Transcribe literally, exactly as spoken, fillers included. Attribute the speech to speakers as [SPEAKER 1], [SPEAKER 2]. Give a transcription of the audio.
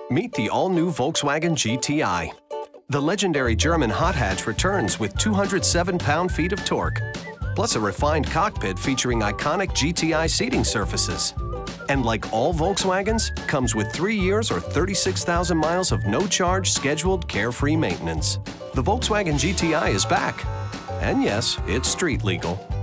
[SPEAKER 1] Meet the all-new Volkswagen G T I. The legendary German hot hatch returns with two hundred seven pound-feet of torque, plus a refined cockpit featuring iconic G T I seating surfaces. And like all Volkswagens, comes with three years or thirty-six thousand miles of no-charge scheduled carefree maintenance. The Volkswagen G T I is back. And yes, it's street legal.